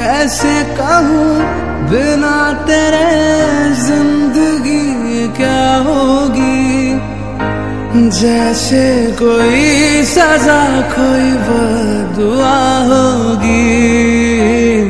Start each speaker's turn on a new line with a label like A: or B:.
A: कैसे कहूँ बिना तेरे जिंदगी क्या होगी। जैसे कोई सजा कोई बदुआ होगी।